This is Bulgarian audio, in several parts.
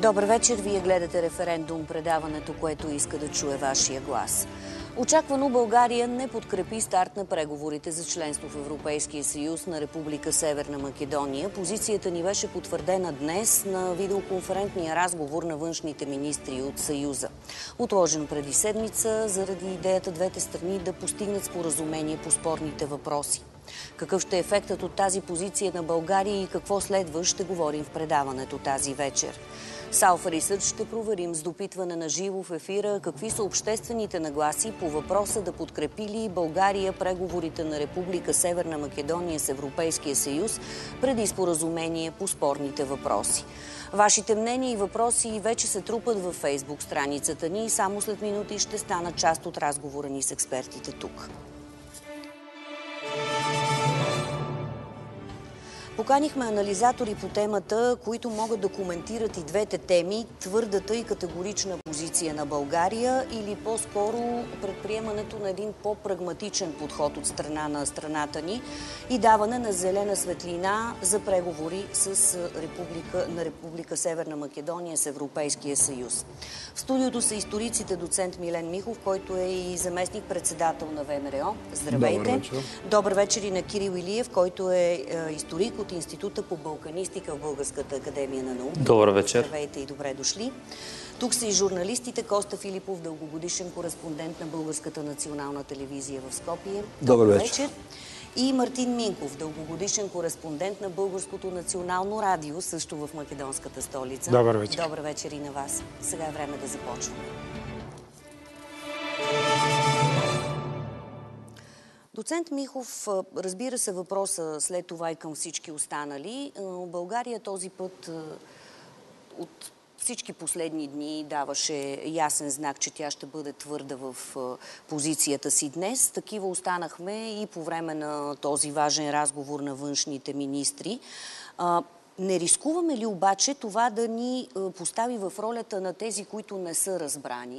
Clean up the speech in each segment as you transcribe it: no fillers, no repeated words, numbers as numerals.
Добър вечер, вие гледате Референдум, предаването, което иска да чуе вашия глас. Очаквано България не подкрепи старт на преговорите за членство в Европейския съюз на Република Северна Македония. Позицията ни беше потвърдена днес на видеоконферентния разговор на външните министри от Съюза. Отложен преди седмица заради идеята двете страни да постигнат споразумение по спорните въпроси. Какъв ще е ефектът от тази позиция на България и какво следва, ще говорим в предаването тази вечер. С Алфа Рисърч ще проверим с допитване на живо в ефира какви са обществените нагласи по въпроса да подкрепи ли България преговорите на Република Северна Македония с Европейския съюз преди споразумение по спорните въпроси. Вашите мнения и въпроси вече се трупат във Фейсбук страницата ни и само след минути ще станат част от разговора ни с експертите тук. Поканихме анализатори по темата, които могат да коментират и двете теми, твърдата и категорична позиция на България или по-скоро предприемането на един по-прагматичен подход от страна на страната ни и даване на зелена светлина за преговори с Република Северна Македония с Европейския съюз. В студиото са историците доцент Милен Михов, който е и заместник-председател на ВМРО. Здравейте! Добър вечер. Добър вечер и на Кирил Илиев, който е историк от Института по балканистика в Българската академия на науките. Добър вечер. Здравейте и добре дошли. Тук са и журналистите Коста Филипов, дългогодишен кореспондент на Българската национална телевизия в Скопие. Добър вечер. И Мартин Минков, дългогодишен кореспондент на Българското национално радио, също в македонската столица. Добър вечер. Добър вечер и на вас. Сега е време да започваме. Доцент Михов, разбира се въпроса след това и към всички останали. България този път от всички последни дни даваше ясен знак, че тя ще бъде твърда в позицията си днес. Такива останахме и по време на този важен разговор на външните министри. Не рискуваме ли обаче това да ни постави в ролята на тези, които не са разбрани?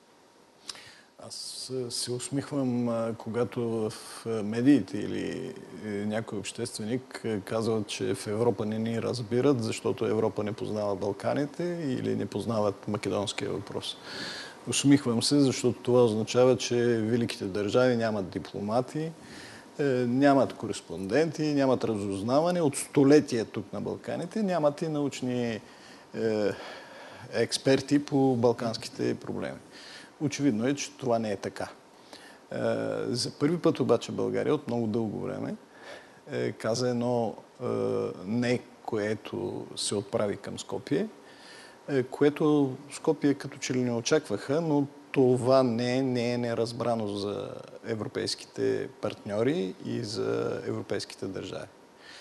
Аз се усмихвам, когато в медиите или някой общественик казват, че в Европа не ни разбират, защото Европа не познава Балканите или не познават македонския въпрос. Усмихвам се, защото това означава, че великите държави нямат дипломати, нямат кореспонденти, нямат разузнаване. От столетия тук на Балканите нямат и научни експерти по балканските проблеми. Очевидно е, че това не е така. За първи път обаче България от много дълго време каза едно не, което се отправи към Скопие, което Скопие като че ли не очакваха, но това не е неразбрано за европейските партньори и за европейските държави.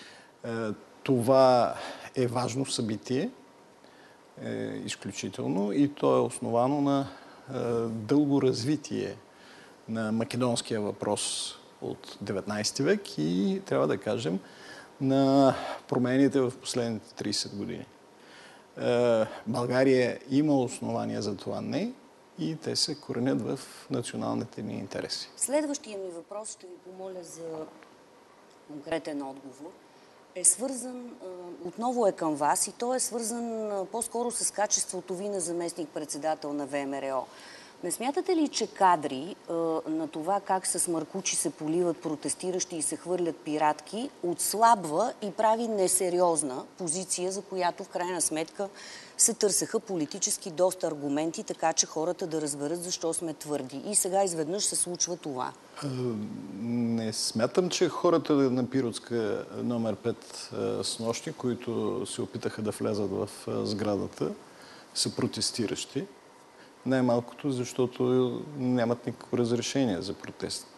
Това е важно събитие, изключително, и то е основано на дълго развитие на македонския въпрос от 19 век и, трябва да кажем, на промените в последните 30 години. България има основания за това не и те се коренят в националните ни интереси. Следващия ми въпрос, ще ви помоля за конкретен отговор, е свързан, отново е към вас и то е свързан по-скоро с качеството ви на заместник-председател на ВМРО. Не смятате ли, че кадри на това как с маркучи се поливат протестиращи и се хвърлят пиратки отслабва и прави несериозна позиция, за която в крайна сметка се търсеха политически доста аргументи, така че хората да разберат защо сме твърди. И сега изведнъж се случва това. Не смятам, че хората на Пиротска номер 5 с нощи, които се опитаха да влязат в сградата, са протестиращи. Най-малкото, защото нямат никакво разрешение за протест.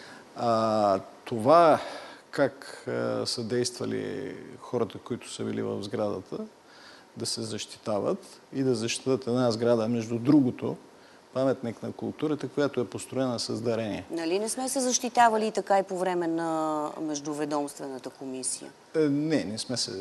Това как са действали хората, които са били в сградата, да се защитават и да защитат една сграда, между другото, паметник на културата, която е построена с дарение. Нали не сме се защитавали така и по време на междуведомствената комисия? Не сме се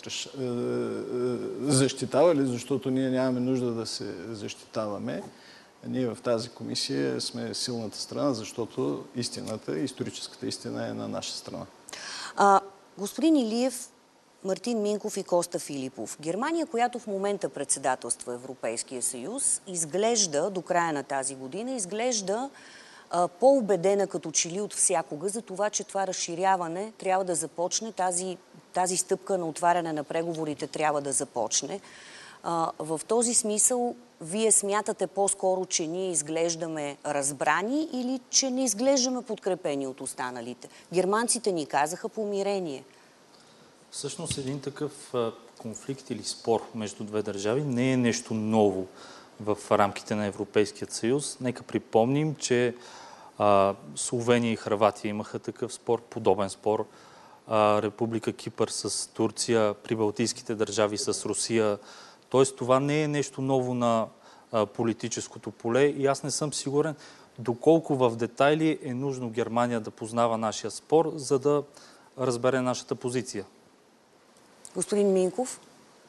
защитавали, защото ние нямаме нужда да се защитаваме. Ние в тази комисия сме силната страна, защото истината, историческата истина е на наша страна. Господин Илиев, Мартин Минков и Коста Филипов. Германия, която в момента председателства Европейския съюз, изглежда до края на тази година, изглежда по-убедена като че ли от всякога за това, че това разширяване трябва да започне, тази стъпка на отваряне на преговорите трябва да започне. В този смисъл, вие смятате по-скоро, че ние изглеждаме разбрани или че не изглеждаме подкрепени от останалите? Германците ни казаха помирение. Всъщност един такъв конфликт или спор между две държави не е нещо ново в рамките на Европейския съюз. Нека припомним, че Словения и Хърватия имаха такъв спор, подобен спор. Република Кипър с Турция, прибалтийските държави с Русия. Тоест това не е нещо ново на политическото поле и аз не съм сигурен доколко в детайли е нужно Германия да познава нашия спор, за да разбере нашата позиция. Господин Минков?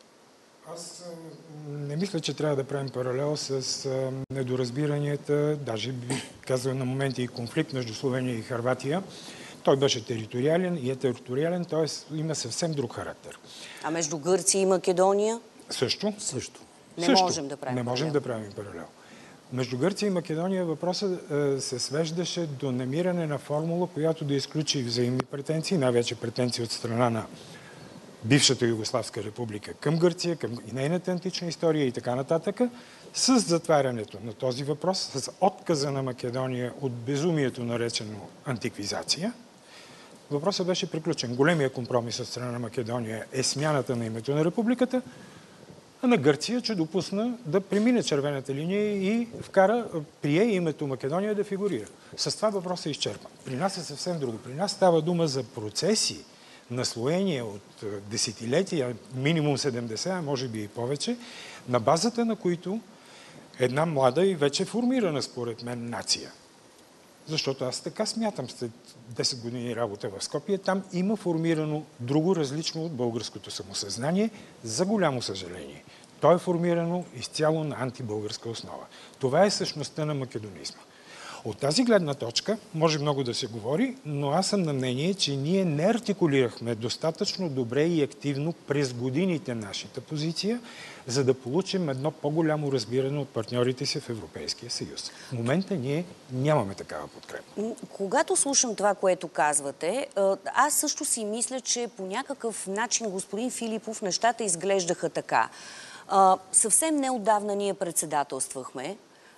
Аз не мисля, че трябва да правим паралел с недоразбиранията, даже бих казал на моменти и конфликт между Словения и Хърватия. Той беше териториален и е териториален, т.е. има съвсем друг характер. А между Гърция и Македония? Също. Можем да правим Не можем да правим паралел. Между Гърция и Македония въпросът се свеждаше до намиране на формула, която да изключи взаимни претенции, най-вече претенции от страна на бившата Югославска република към Гърция, към и нейната антична история и така нататък, с затварянето на този въпрос, с отказа на Македония от безумието, наречено антиквизация. Въпросът беше приключен. Големия компромис от страна на Македония е смяната на името на републиката, а на Гърция, че допусна да премине червената линия и прие името Македония да фигурира. С това въпросът е изчерпан. При нас е съвсем друго. При нас става дума за процеси, наслоение от десетилетия, минимум 70, а може би и повече, на базата на които една млада и вече формирана, според мен, нация. Защото аз така смятам, след 10 години работа в Скопие, там има формирано друго различно от българското самосъзнание, за голямо съжаление. То е формирано изцяло на антибългарска основа. Това е същността на македонизма. От тази гледна точка може много да се говори, но аз съм на мнение, че ние не артикулирахме достатъчно добре и активно през годините нашата позиция, за да получим едно по-голямо разбиране от партньорите си в Европейския съюз. В момента ние нямаме такава подкрепа. Когато слушам това, което казвате, аз също си мисля, че по някакъв начин, господин Филипов, нещата изглеждаха така. Съвсем неотдавна ние председателствахме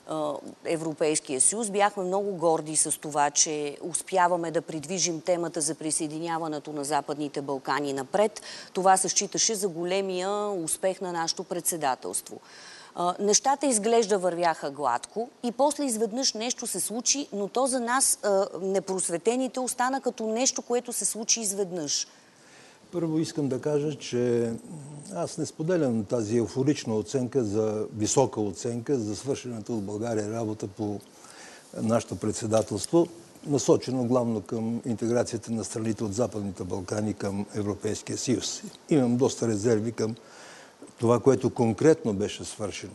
Европейския съюз. Бяхме много горди с това, че успяваме да придвижим темата за присъединяването на Западните Балкани напред. Това се считаше за големия успех на нашето председателство. Нещата изглежда вървяха гладко и после изведнъж нещо се случи, но то за нас, непросветените, остана като нещо, което се случи изведнъж. Първо искам да кажа, че аз не споделям тази еуфорична оценка, висока оценка за свършената от България работа по нашето председателство, насочено главно към интеграцията на страните от Западните Балкани към Европейския съюз. Имам доста резерви към това, което конкретно беше свършено.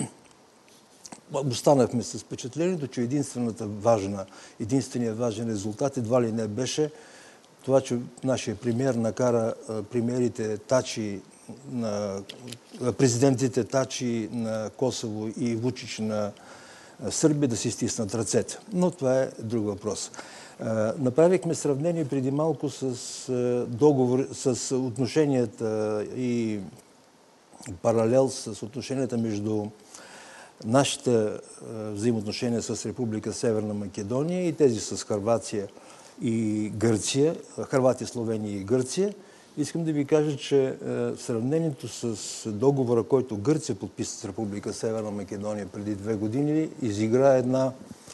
Останахме с впечатлението, че единственият важен резултат едва ли не беше това, че нашия премиер накара президентите Тачи на Косово и Вучич на Сърбия да си стиснат ръцете. Но това е друг въпрос. Направихме сравнение преди малко с отношенията и паралел с отношенията между нашите взаимоотношения с Република Северна Македония и тези с Хърватия и Гърция, Хърватия, Словения и Гърция. Искам да ви кажа, че сравнението с договора, който Гърция подписа с Република Северна Македония преди 2 години, изигра една,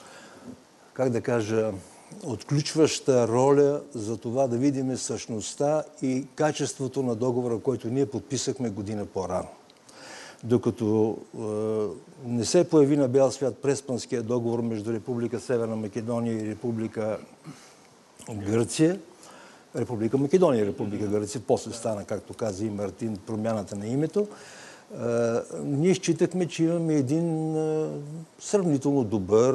отключваща роля за това да видим същността и качеството на договора, който ние подписахме година по-рано. Докато не се появи на бял свят Преспанския договор между Република Северна Македония и Република Гърция, Република Македония и Република Гърция, после стана, както каза и Мартин, промяната на името, ние считахме, че имаме един сравнително добър,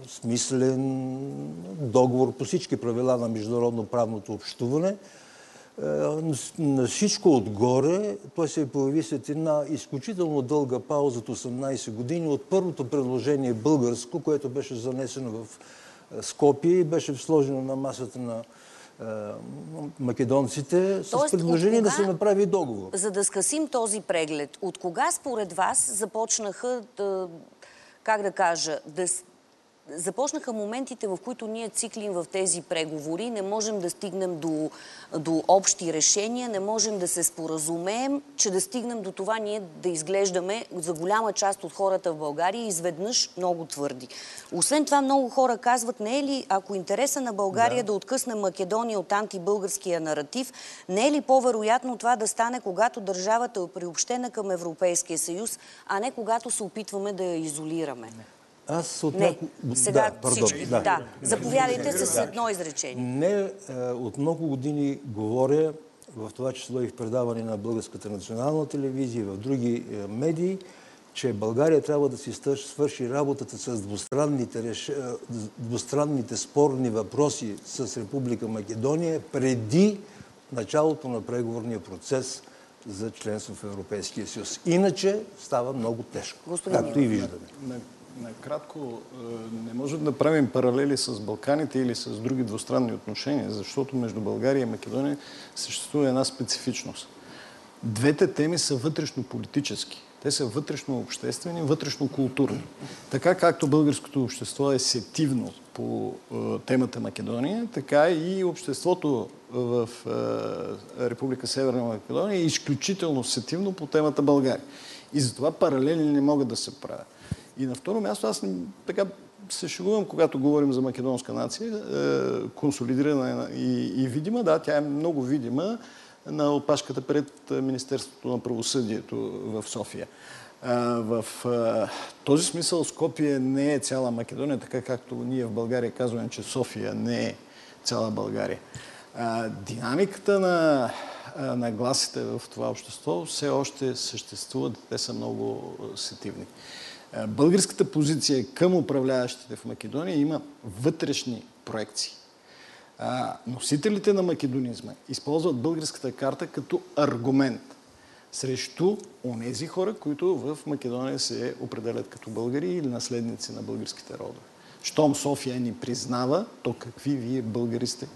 смислен договор по всички правила на международно правното общуване, На всичко отгоре той се появи след една изключително дълга пауза от 18 години от първото предложение българско, което беше занесено в Скопие и беше сложено на масата на македонците с предложение да се направи договор. За да скъсим този преглед, от кога според вас започнаха започнаха моментите, в които ние циклим в тези преговори, не можем да стигнем до общи решения, не можем да се споразумеем, че да стигнем до това ние да изглеждаме за голяма част от хората в България изведнъж много твърди. Освен това, много хора казват, не е ли, ако интереса на България да откъсне Македония от антибългарския наратив, не е ли по-вероятно това да стане, когато държавата е приобщена към Европейския съюз, а не когато се опитваме да я изолираме? Заповядайте с едно изречение. Не, от много години говоря, в това число и в предаване на Българската национална телевизия и в други медии, че България трябва да си свърши работата с двустранните спорни въпроси с Република Македония преди началото на преговорния процес за членство в Европейския съюз. Иначе става много тежко, както и виждаме. Накратко, не можем да правим паралели с Балканите или с други двустранни отношения, защото между България и Македония съществува една специфичност. Двете теми са вътрешно-политически. Те са вътрешно-обществени, вътрешно-културни. Така както българското общество е сетивно по темата Македония, така и обществото в Република Северна Македония е изключително сетивно по темата България. И затова паралели не могат да се правят. И на второ място, аз така се шегувам, когато говорим за македонска нация, консолидирана и видима. Да, тя е много видима на опашката пред Министерството на правосъдието в София. В този смисъл Скопие не е цяла Македония, така както ние в България казваме, че София не е цяла България. Динамиката на гласите в това общество все още съществуват, те са много сетивни. Българската позиция към управляващите в Македония има вътрешни проекции. Носителите на македонизма използват българската карта като аргумент срещу онези хора, които в Македония се определят като българи или наследници на българските родове. Щом София ни признава, то какви вие българи сте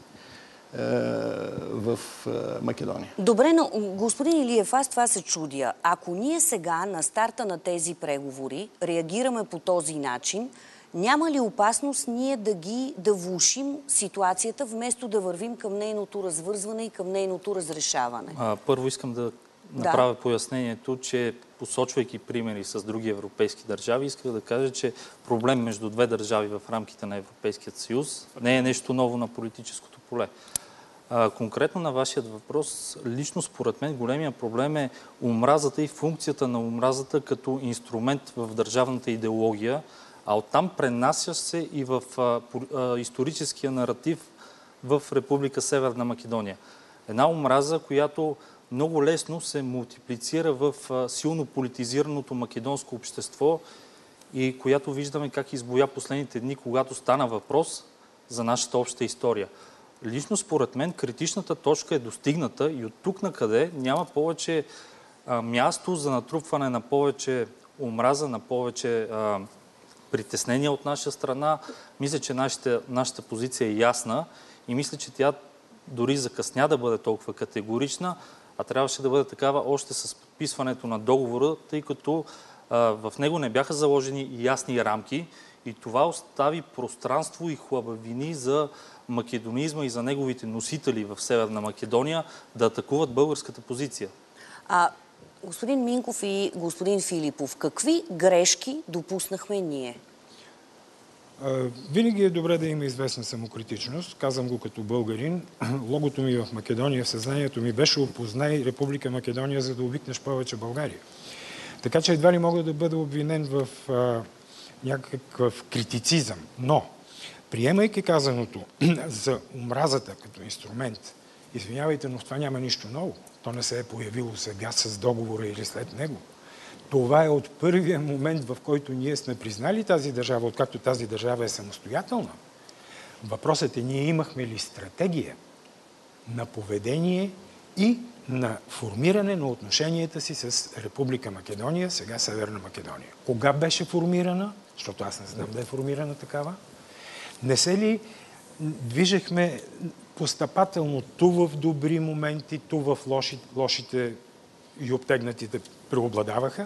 в Македония. Добре, но господин Илиев, аз това се чудя. Ако ние сега на старта на тези преговори реагираме по този начин, няма ли опасност ние да влошим ситуацията, вместо да вървим към нейното развързване и към нейното разрешаване? Първо искам да направя пояснението, че посочвайки примери с други европейски държави, исках да кажа, че проблем между две държави в рамките на Европейския съюз не е нещо ново на политическото поле. Конкретно на вашият въпрос, лично според мен големия проблем е омразата и функцията на омразата като инструмент в държавната идеология, а оттам пренася се и в историческия наратив в Република Северна Македония. Една омраза, която много лесно се мултиплицира в силно политизираното македонско общество и която виждаме как избоя последните дни, когато стана въпрос за нашата обща история. Лично според мен критичната точка е достигната и от тук накъде няма повече място за натрупване на повече омраза, на повече притеснения от наша страна. Мисля, че нашата позиция е ясна и мисля, че тя дори закъсня да бъде толкова категорична, а трябваше да бъде такава още с подписването на договора, тъй като в него не бяха заложени ясни рамки и това остави пространство и хлабавини за македонизма и за неговите носители в Северна Македония да атакуват българската позиция. Господин Минков и господин Филипов, какви грешки допуснахме ние? Винаги е добре да има известна самокритичност. Казвам го като българин. Логото ми в Македония, в съзнанието ми беше опознай Република Македония, за да обикнеш повече България. Така че едва ли мога да бъда обвинен в някакъв критицизъм. Но, приемайки казаното за омразата като инструмент, извинявайте, но в това няма нищо ново. То не се е появило сега с договора или след него. Това е от първия момент, в който ние сме признали тази държава, откакто тази държава е самостоятелна. Въпросът е, ние имахме ли стратегия на поведение и на формиране на отношенията си с Република Македония, сега Северна Македония. Кога беше формирана? Защото аз не знам да е формирана такава. Не се ли движехме постъпателно ту в добри моменти, ту в лошите и обтегнатите преобладаваха?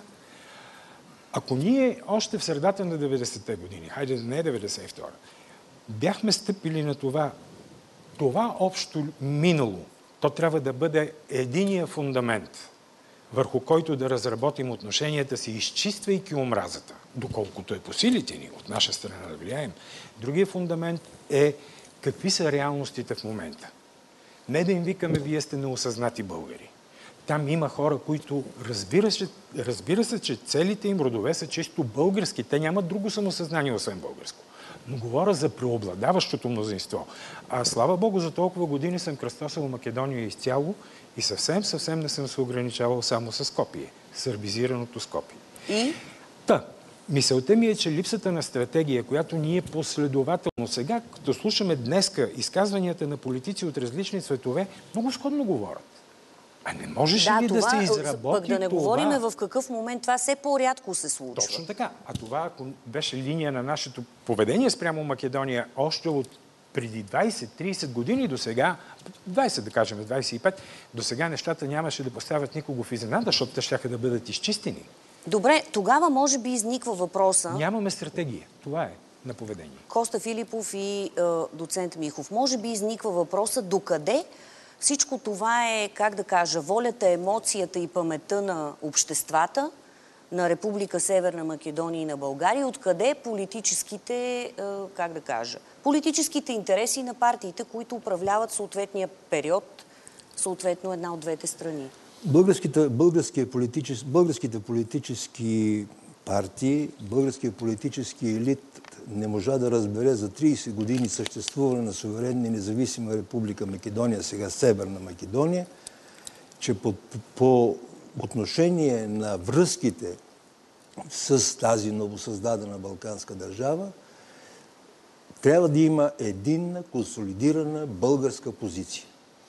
Ако ние още в средата на 90-те години, хайде да не е 92-та, бяхме стъпили на това общо минало, то трябва да бъде единия фундамент, върху който да разработим отношенията си, изчиствайки омразата, доколкото е по силите ни от наша страна да влияем. Другия фундамент е какви са реалностите в момента. Не да им викаме, вие сте неосъзнати българи. Там има хора, които разбира се, че целите им родове са чисто български. Те нямат друго самосъзнание, освен българско. Но говоря за преобладаващото мнозинство. А слава Богу, за толкова години съм кръстосал Македония изцяло и съвсем не съм се ограничавал само с Скопие. Сърбизираното Скопие. И? Мисълта ми е, че липсата на стратегия, която ние последователно сега, като слушаме днеска изказванията на политици от различни цветове, много сходно говорят. А не можеш ли да се изработи пък да не говорим в какъв момент това все по-рядко се случва. Точно така. А това, ако беше линия на нашето поведение спрямо Македония още от преди 20-30 години до сега, 20 да кажем, 25, до сега нещата нямаше да поставят никого в изненада, защото те щяха да бъдат изчистени. Добре, тогава може би изниква въпроса... Нямаме стратегия. Това е на поведение. Коста Филипов и доцент Михов. Може би изниква въпроса докъде всичко това е, как да кажа, волята, емоцията и паметта на обществата на Република Северна Македония и на България, откъде политическите, как да кажа, политическите интереси на партиите, които управляват съответния период, съответно една от двете страни. Българските политически партии, българският политически елит не можа да разбере за 30 години съществуване на суверенна и независима Република Македония, сега Северна Македония, че по отношение на връзките с тази новосъздадена балканска държава, трябва да има единна, консолидирана българска позиция.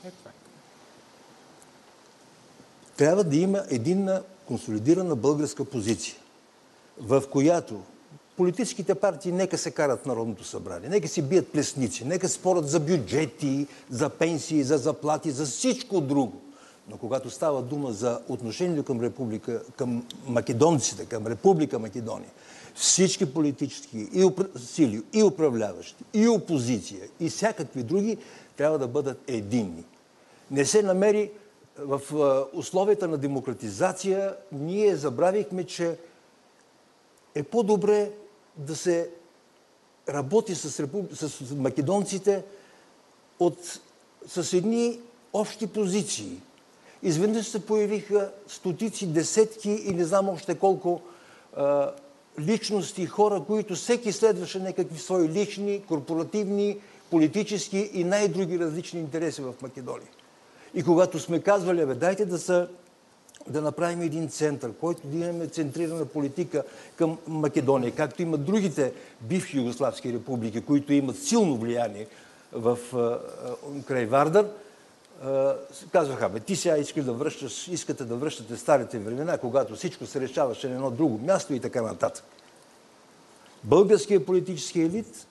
Трябва да има единна, консолидирана българска позиция, в която политическите партии нека се карат в Народното събрание, нека си бият плесници, нека спорят за бюджети, за пенсии, за заплати, за всичко друго. Но когато става дума за отношението към македонците, към Република Македония, всички политически сили, и управляващи, и опозиция, и всякакви други, трябва да бъдат единни. Не се намери в условията на демократизация, ние забравихме, че е по-добре да се работи с македонците с едни общи позиции. Изведнъж се появиха стотици, десетки и не знам още колко личности, хора, които всеки следваше някакви свои лични, корпоративни, политически и най-други различни интереси в Македония. И когато сме казвали, дайте да направим един център, който да имаме центрирана политика към Македония, както имат другите бивши югославски републики, които имат силно влияние край Вардар, казваха, ти сега искате да връщате старите времена, когато всичко се решаваше на едно друго място и така нататък. Българският политически елит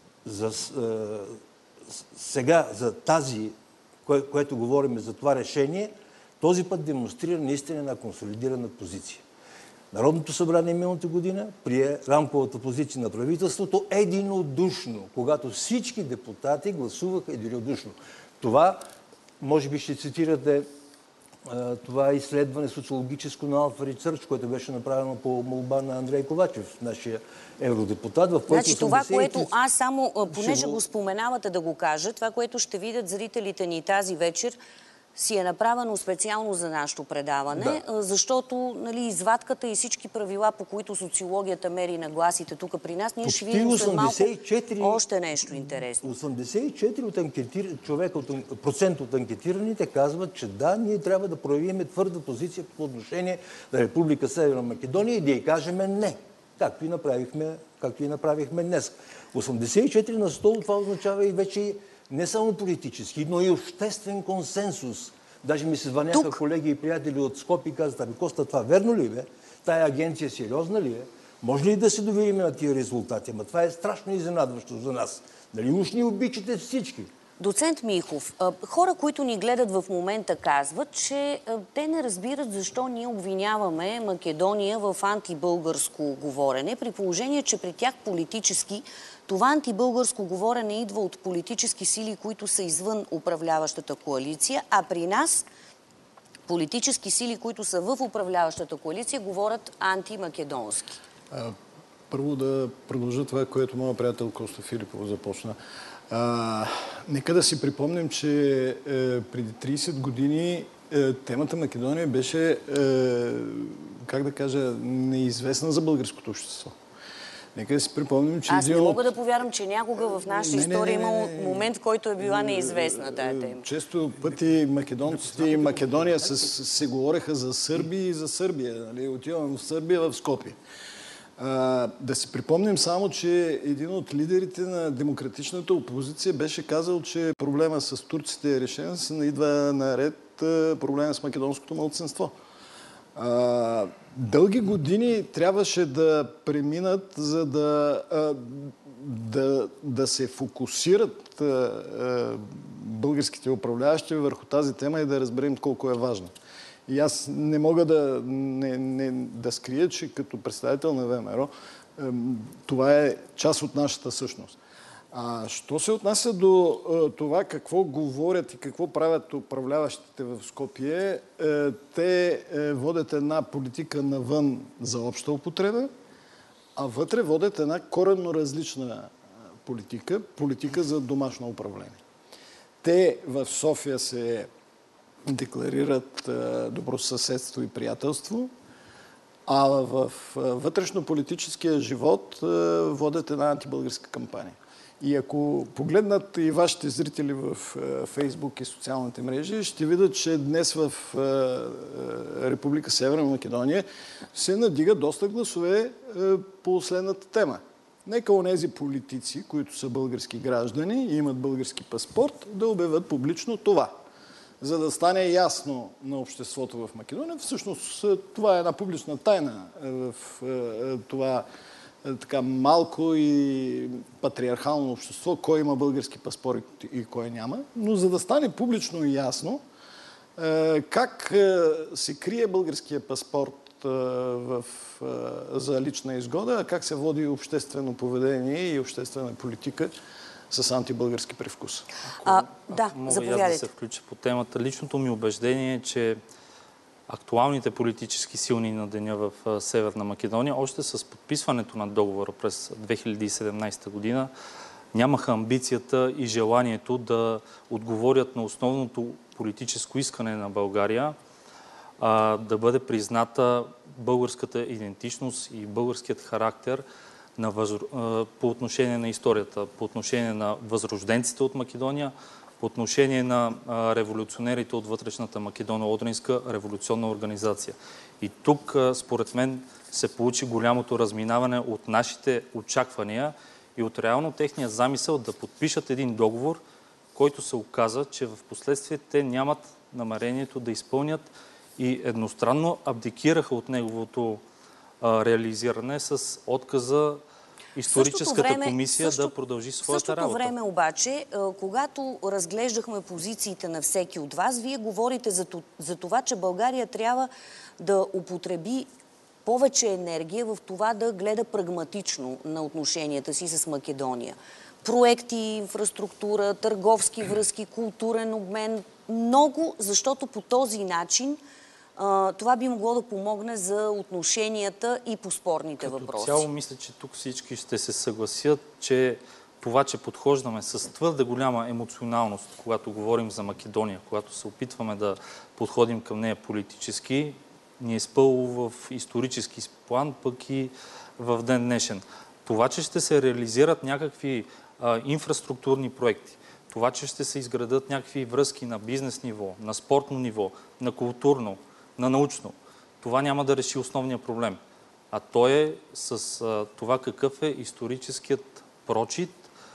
сега за тази, което говорим за това решение, този път демонстрира наистина една консолидирана позиция. Народното събрание миналата година прие рамковата позиция на правителството единодушно, когато всички депутати гласуваха единодушно. Това, може би ще цитирате това изследване социологическо на Alpha Research, което беше направено по молба на Андрей Ковачев, нашия евродепутат, в което... Значи това, което аз само, понеже го споменавате да го кажа, това, което ще видят зрителите ни тази вечер, си е направено специално за нашето предаване, защото извадката и всички правила, по които социологията мери нагласите тук при нас, ние ще видим след малко още нещо интересно. 84% от анкетираните казват, че да, ние трябва да проявим твърда позиция по отношение на Република Северна Македония и да й кажем не, както и направихме днес. 84% това означава и вече не само политически, но и обществен консенсус Даже ми се звъняха колеги и приятели от Скопие и казват: ами Коста, това верно ли бе? Тая агенция сериозна ли е? Може ли да се доверим на тия резултати? Ама това е страшно изненадващо за нас. Нали уж ни обичате всички? Доцент Михов, хора, които ни гледат в момента, казват, че те не разбират защо ние обвиняваме Македония в антибългарско говорене, при положение, че при тях политически това антибългарско говорене идва от политически сили, които са извън управляващата коалиция, а при нас политически сили, които са в управляващата коалиция, говорят антимакедонски. Първо да продължа това, което моят приятел Коста Филипов започна. Нека да си припомним, че преди 30 години темата Македония беше, как да кажа, неизвестна за българското общество. Нека да си припомним, че... Аз не мога да повярвам, че някога в нашата история имало момент, в който е била неизвестна тая тема. Често пъти македонците и Македония се говореха за Сърби и за Сърбия. Нали? Отивам в Сърбия, в Скопие. Да си припомним само, че един от лидерите на демократичната опозиция беше казал, че проблема с турците е решен, се идва наред проблема с македонското малцинство. Дълги години трябваше да преминат, за да се фокусират българските управляващи върху тази тема и да разберем колко е важна. И аз не мога да скрия, че като представител на ВМРО това е част от нашата същност. Що се отнася до това какво говорят и какво правят управляващите в Скопие, те водят една политика навън за обща употреба, а вътре водят една коренно различна политика за домашно управление. Те в София се декларират добросъседство и приятелство, а в вътрешно-политическия живот водят една антибългарска кампания. И ако погледнат и вашите зрители в Фейсбук и социалните мрежи, ще видят, че днес в Република Северна Македония се надига доста гласове по следната тема. Нека онези политици, които са български граждани и имат български паспорт, да обявят публично това. За да стане ясно на обществото в Македония. Всъщност това е една публична тайна в това така малко и патриархално общество, кой има български паспорт и кой няма. Но за да стане публично и ясно как се крие българския паспорт за лична изгода, а как се води обществено поведение и обществена политика с антибългарски привкус. Заповядайте. Да се включа по темата. Личното ми убеждение е, че актуалните политически силни на деня в Северна Македония, още с подписването на договора през 2017 година, нямаха амбицията и желанието да отговорят на основното политическо искане на България, да бъде призната българската идентичност и българският характер по отношение на историята, по отношение на възрожденците от Македония, по отношение на революционерите от вътрешната Македоно-Одринска революционна организация. И тук, според мен, се получи голямото разминаване от нашите очаквания и от реално техния замисъл да подпишат един договор, който се оказа, че в последствие те нямат намерението да изпълнят и едностранно абдикираха от неговото реализиране с отказа историческата комисия да продължи своята работа. В същото време обаче, когато разглеждахме позициите на всеки от вас, вие говорите за това, че България трябва да употреби повече енергия в това да гледа прагматично на отношенията си с Македония. Проекти, инфраструктура, търговски връзки, културен обмен. Много, защото по този начин това би могло да помогне за отношенията и по спорните въпроси. Като цяло мисля, че тук всички ще се съгласят, че това, че подхождаме с твърде голяма емоционалност, когато говорим за Македония, когато се опитваме да подходим към нея политически, ни е спълво в исторически план, пък и в ден днешен. Това, че ще се реализират някакви инфраструктурни проекти, това, че ще се изградат някакви връзки на бизнес ниво, на спортно ниво, на културно, на научно, това няма да реши основния проблем. А той е с това какъв е историческият прочит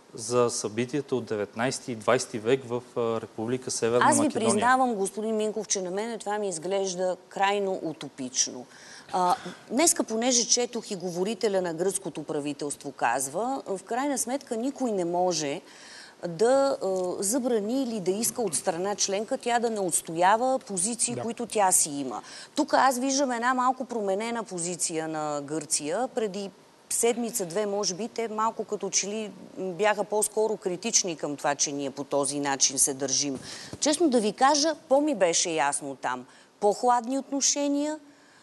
за събитията от 19 и 20 век в Република Северна Македония. Аз ви признавам, господин Минков, че на мен това ми изглежда крайно утопично. Днеска, понеже четох и говорителя на гръцкото правителство казва, в крайна сметка никой не може да забрани или да иска от страна членка тя да не отстоява позиции, които тя си има. Тук аз виждам една малко променена позиция на Гърция. Преди седмица-две, може би, те малко като че ли бяха по-скоро критични към това, че ние по този начин се държим. Честно да ви кажа, по-ми беше ясно там. По-хладни отношения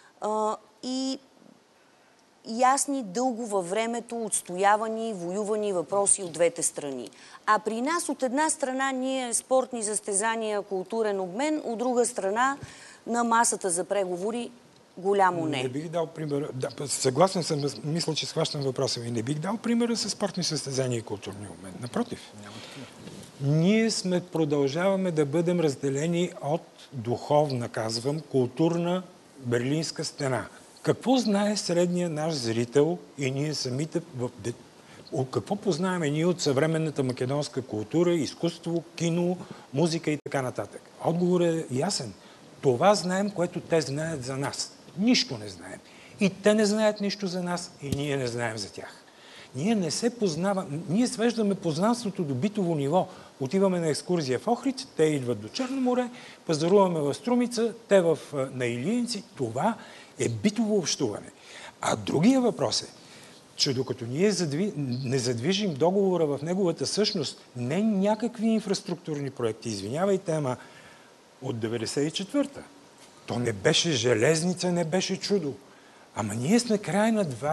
и ясни, дълго във времето, отстоявани, воювани въпроси от двете страни. А при нас от една страна ние спортни състезания, културен обмен, от друга страна на масата за преговори голямо не. Не бих дал пример. Да, съгласен съм, мисля, че схващам въпроса ви. Не бих дал примера с спортни състезания и културни обмен. Напротив. Ние продължаваме да бъдем разделени от духовна, казвам, културна Берлинска стена. Какво знае средния наш зрител и ние самите какво познаваме ние от съвременната македонска култура, изкуство, кино, музика и така нататък? Отговорът е ясен. Това знаем, което те знаят за нас. Нищо не знаем. И те не знаят нищо за нас, и ние не знаем за тях. Ние не се познаваме, ние свеждаме познанството до битово ниво. Отиваме на екскурзия в Охрид, те идват до Черно море, пазаруваме в Струмица, те на Илиенци. Това е битово общуване. А другия въпрос е, че докато ние не задвижим договора в неговата същност, не някакви инфраструктурни проекти, извинявайте, ама от 94-та. То не беше железница, не беше чудо. Ама ние сме края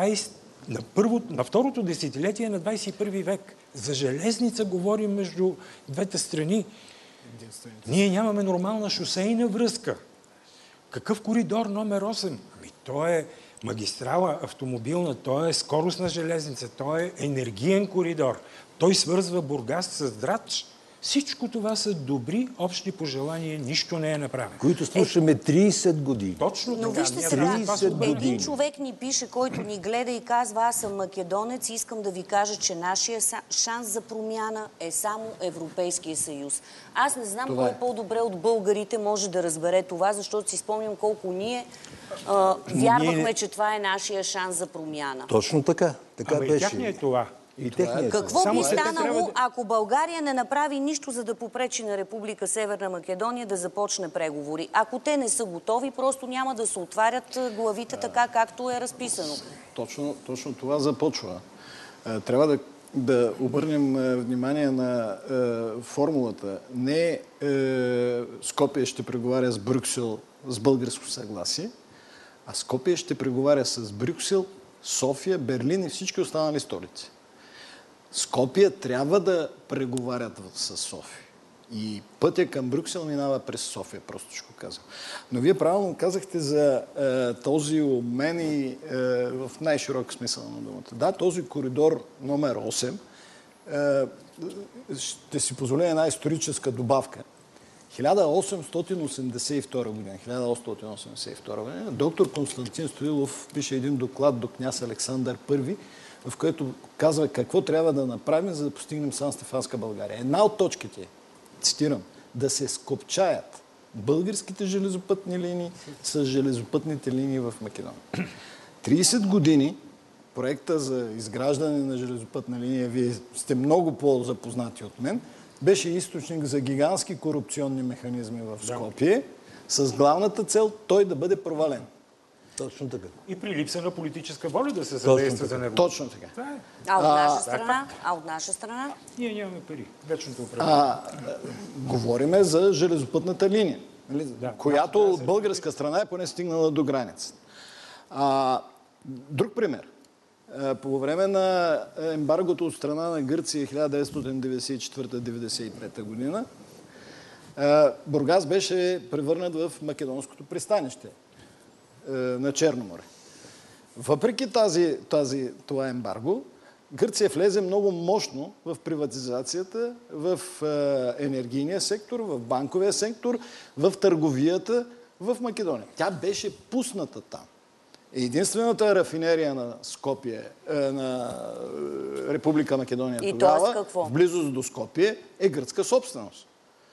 на второто десетилетие на 21 век. За железница говорим между двете страни. Ние нямаме нормална шосейна връзка. Какъв коридор номер 8? Ами то е магистрала автомобилна, то е скоростна железница, то е енергиен коридор. Той свързва Бургас с Драч. Всичко това са добри общи пожелания, нищо не е направено. Които слушаме 30 години. Точно така. Но вижте сега, един човек ни пише, който ни гледа и казва, аз съм македонец и искам да ви кажа, че нашия шанс за промяна е само Европейския съюз. Аз не знам кой по-добре от българите може да разбере това, защото си спомням колко ние вярвахме, че това е нашия шанс за промяна. Точно така. Така беше. И тяхния е това. Какво би станало, ако България не направи нищо, за да попречи на Република Северна Македония да започне преговори? Ако те не са готови, просто няма да се отварят главите така, както е разписано. Точно това започва. Трябва да обърнем внимание на формулата. Не Скопие ще преговаря с Брюксел с българско съгласие, а Скопие ще преговаря с Брюксел, София, Берлин и всички останали столици. Скопие трябва да преговарят с София. И пътя към Брюксел минава през София, просто ще го казвам. Но вие правилно казахте за този обмен и в най-широк смисъл на думата. Да, този коридор номер 8, ще си позволя една историческа добавка. 1882 година, доктор Константин Стоилов пише един доклад до княз Александър I, в който казва какво трябва да направим, за да постигнем Сан-Стефанска България. Една от точките е, цитирам, да се скопчаят българските железопътни линии с железопътните линии в Македония. 30 години проекта за изграждане на железопътна линия, вие сте много по-запознати от мен, беше източник за гигантски корупционни механизми в Скопие, с главната цел той да бъде провален. Точно така. И при липса на политическа воля да се съдейства за него. Точно така. А от наша страна? Ние нямаме пари. Вечното управление. Говориме за железопътната линия, която от българска страна е поне стигнала до границата. Друг пример. По време на ембаргото от страна на Гърция 1994-1995 година, Бургас беше превърнат в македонското пристанище на Черно море. Въпреки това ембарго, Гърция влезе много мощно в приватизацията, в енергийния сектор, в банковия сектор, в търговията в Македония. Тя беше пусната там. Единствената рафинерия на Скопие, на Република Македония И тогава, т.е. какво? в близост до Скопие, е гръцка собственост.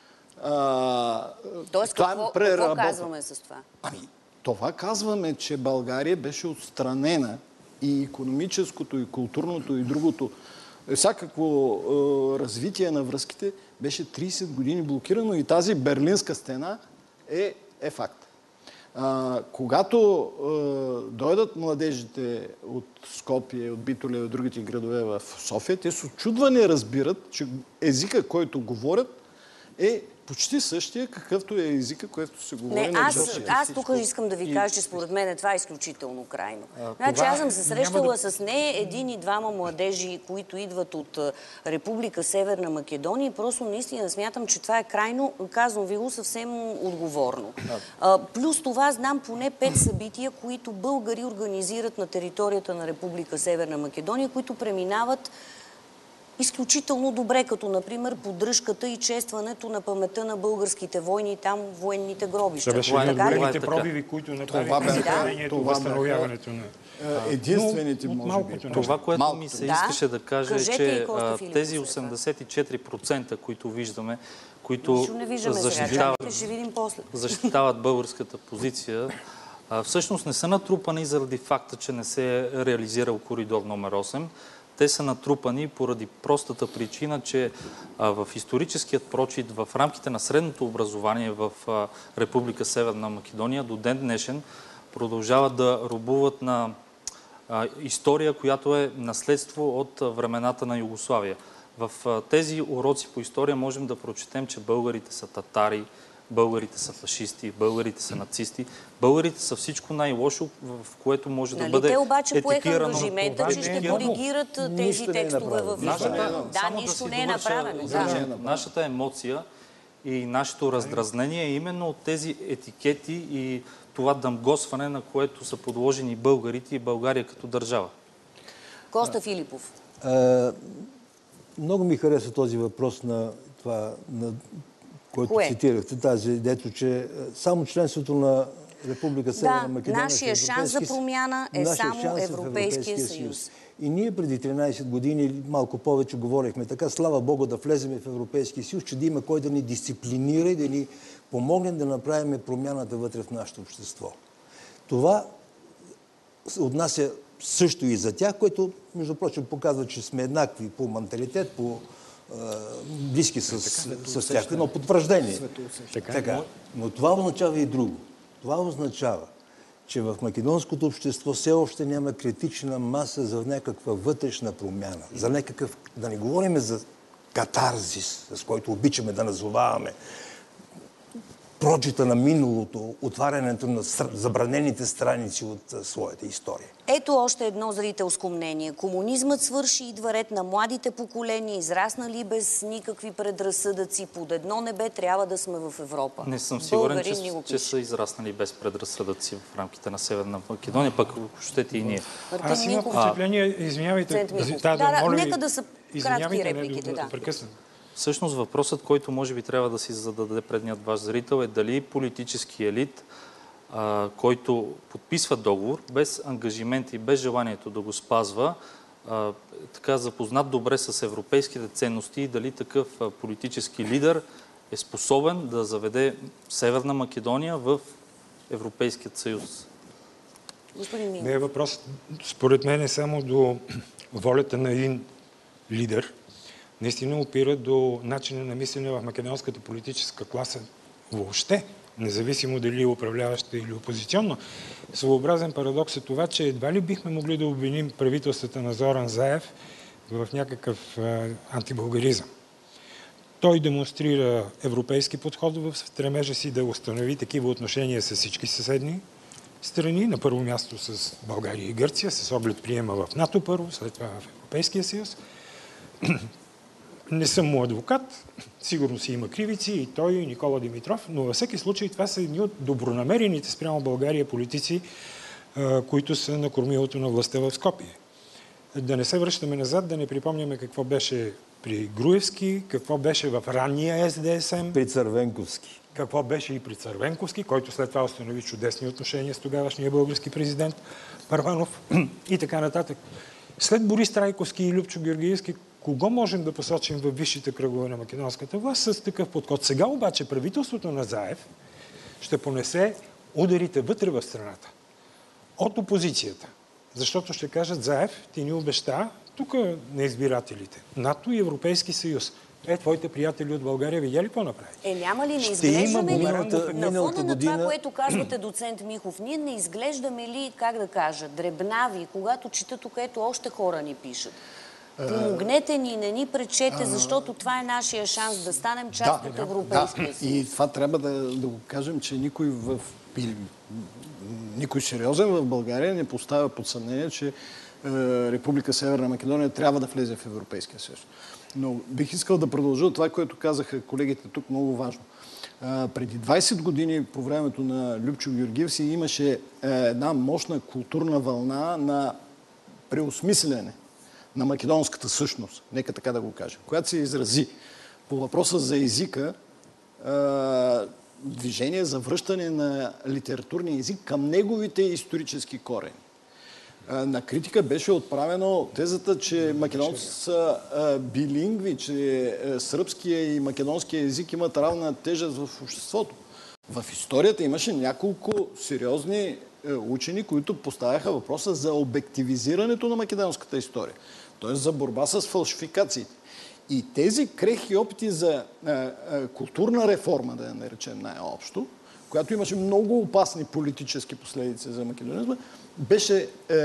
Тоест, какво казваме с това? Това казваме, че България беше отстранена и икономическото, и културното, и другото, всякакво развитие на връзките беше 30 години блокирано и тази Берлинска стена е факт. Когато дойдат младежите от Скопие, от Битоля и от другите градове в София, те с очудване разбират, че езика, който говорят, е почти същия, какъвто е езика, който се говори на Джорджия. Аз тук искам да ви кажа, че според мен това е изключително крайно. Значи аз съм се срещала с не един и двама младежи, които идват от Република Северна Македония и просто наистина смятам, че това е крайно, казвам ви го съвсем отговорно. Плюс това знам поне 5 събития, които българи организират на територията на Република Северна Македония, които преминават изключително добре, като например поддръжката и честването на паметта на българските войни и там военните гробища. Това беше един от големите пробиви, които направиха населението, възстановяването на... Единствените, може би. Това, което ми се искаше да кажа, е, че тези 84%, които виждаме, които защитават българската позиция, всъщност не са натрупани заради факта, че не се е реализирал коридор номер 8. Те са натрупани поради простата причина, че в историческият прочит, в рамките на средното образование в Република Северна Македония до ден днешен продължават да робуват на история, която е наследство от времената на Югославия. В тези уроци по история можем да прочетем, че българите са татари, българите са фашисти, българите са нацисти. Българите са всичко най-лошо, в което може да бъде етикирано. Те обаче поеха ангажимента, че ще коригират тези текстове в история. Да, нищо не е направено. Нашата емоция и нашето раздразнение е именно от тези етикети и това дамгосване, на което са подложени българите и България като държава. Коста Филипов. Много ми хареса този въпрос на това, който цитирахте, тази, дето, че само членството на Република Северна Македония... Нашия шанс за промяна е само Европейския съюз. И ние преди 13 години малко повече говорихме така, слава Богу, да влезем в Европейския съюз, че да има кой да ни дисциплинира и да ни помогне да направим промяната вътре в нашето общество. Това се отнася също и за тях, което, между прочим, показва, че сме еднакви по менталитет, по близки с тях, едно потвърждение. Така. Но това означава и друго. Това означава, че в македонското общество все още няма критична маса за някаква вътрешна промяна. За някакъв, да не говорим за катарзис, с който обичаме да назоваваме прочита на миналото, отварянето на забранените страници от своята история. Ето още едно зрителско мнение. Комунизмът свърши, идва ред на младите поколения, израснали без никакви предразсъдъци. Под едно небе трябва да сме в Европа. Не съм сигурен, че са израснали без предразсъдъци в рамките на Северна Македония, пък щете и ние. Аз имам впечатление, извинявайте. Нека да са кратки репликите. Всъщност въпросът, който може би трябва да си зададе предният ваш зрител е дали политически елит, който подписва договор без ангажимент и без желанието да го спазва, така запознат добре с европейските ценности и дали такъв политически лидер е способен да заведе Северна Македония в Европейският съюз. Господин Минов. Не е въпрос, според мен, е само до волята на един лидер. Наистина опира до начина на мислене в македонската политическа класа въобще, независимо дали е управляваща или опозиционно. Своеобразен парадокс е това, че едва ли бихме могли да обвиним правителствата на Зоран Заев в някакъв антибългаризъм. Той демонстрира европейски подход в стремежа си да установи такива отношения с всички съседни страни. На първо място с България и Гърция, с оглед приема в НАТО първо, след това в Европейския съюз. Не съм му адвокат, сигурно си има кривици и той, и Никола Димитров, но във всеки случай това са едни от добронамерените спрямо България политици, които са на кормилото на властта в Скопие. Да не се връщаме назад, да не припомняме какво беше при Груевски, какво беше в ранния СДСМ. При Цървенковски. какво беше и при Цървенковски, който след това установи чудесни отношения с тогавашния български президент Първанов и така нататък. След Борис Трайковски и Любчо Георгиевски, кого можем да посочим във висшите кръгове на македонската власт с такъв подход? Сега обаче правителството на Заев ще понесе ударите вътре в страната от опозицията. Защото ще кажат: Заев, ти ни обеща тук на избирателите НАТО и Европейски съюз. Твоите приятели от България видя ли какво направи? Няма ли, не изглеждаме ли на фона на година... това, което казвате, доцент Михов, ние не изглеждаме ли, как да кажа, дребнави, когато чета тук, ето още хора ни пишат. Помогнете ни, не ни пречете, защото това е нашия шанс да станем част от Европейския съюз. И това трябва да го кажем, че никой сериозен в България не поставя под съмнение, че Република Северна Македония трябва да влезе в Европейския съюз. Но бих искал да продължа това, което казаха колегите тук, много важно. Преди 20 години, по времето на Любчо Георгиевски, имаше една мощна културна вълна на преосмислене на македонската същност, нека така да го кажем, която се изрази по въпроса за езика, движение за връщане на литературния език към неговите исторически корени. На критика беше отправено тезата, че македонците са билингви, че сръбския и македонския език имат равна тежест в обществото. В историята имаше няколко сериозни учени, които поставяха въпроса за обективизирането на македонската история, т.е. за борба с фалшификациите. И тези крехки опити за културна реформа, да я наречем най-общо, която имаше много опасни политически последици за македонизма, беше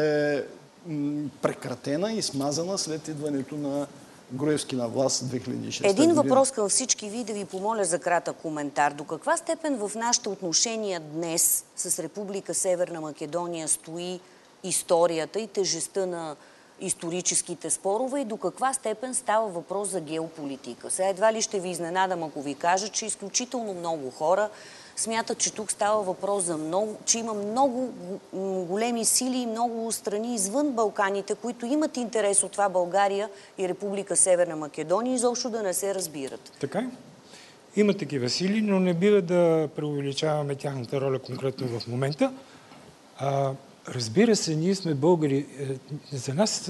прекратена и смазана след идването на Груевски на власт 2006 година. Един въпрос към всички ви, да ви помоля за кратък коментар. До каква степен в нашите отношения днес с Република Северна Македония стои историята и тежестта на историческите спорове и до каква степен става въпрос за геополитика? Сега едва ли ще ви изненадам, ако ви кажа, че изключително много хора смятат, че тук става въпрос за че има много големи сили и много страни извън Балканите, които имат интерес от това България и Република Северна Македония изобщо да не се разбират. Така. Има такива сили, но не бива да преувеличаваме тяхната роля конкретно в момента. Разбира се, ние сме българи. За нас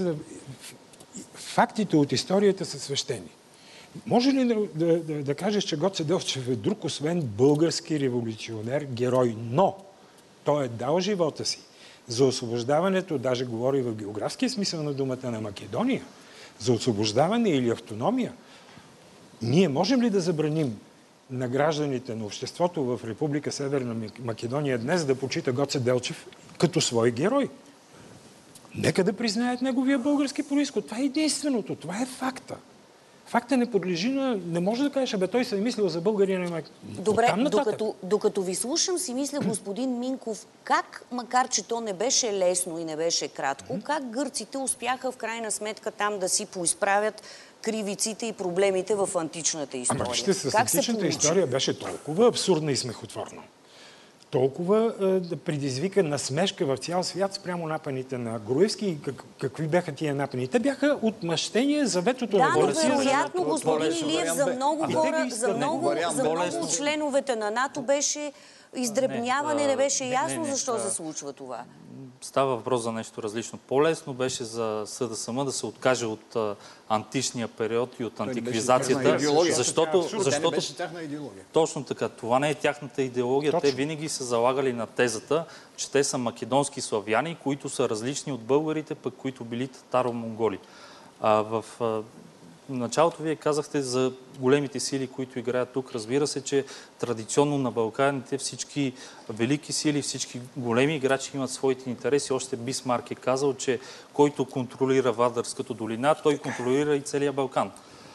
фактите от историята са свещени. Може ли да кажеш, че Гоце Делчев е друг, освен български революционер, герой, но той е дал живота си за освобождаването, даже говори в географския смисъл на думата, на Македония, за освобождаване или автономия? Ние можем ли да забраним на гражданите на обществото в Република Северна Македония днес да почита Гоце Делчев като свой герой? Нека да признаят неговия български произход. Това е единственото. Това е факта. Факта не подлежи на... Не може да кажеш, той се е мислил за българина. Добре, докато ви слушам, си мисля, господин Минков, как, макар че то не беше лесно и не беше кратко, как гърците успяха в крайна сметка там да си поизправят кривиците и проблемите в античната история? Ама вижте, с античната история беше толкова абсурдна и смехотворна. Толкова да предизвика насмешка в цял свят спрямо напаните на Груевски. И какви бяха тия напани? Те бяха отмъщение за ветото на Гърция. Да, но вероятно, господин Илиев, за много хора, за много от членовете на НАТО беше издребняване, не беше ясно защо се случва това. Става въпрос за нещо различно. По-лесно беше за СДСМ да се откаже от античния период и от антиквизацията, защото не беше тяхна идеология. Точно така. Това не е тяхната идеология. Точно. Те винаги са залагали на тезата, че те са македонски славяни, които са различни от българите, пък които били татаро-монголи. В началото вие казахте за големите сили, които играят тук. Разбира се, че традиционно на Балканите всички велики сили, всички големи играчи имат своите интереси. Още Бисмарк е казал, че който контролира Вардарската долина, той контролира и целия Балкан.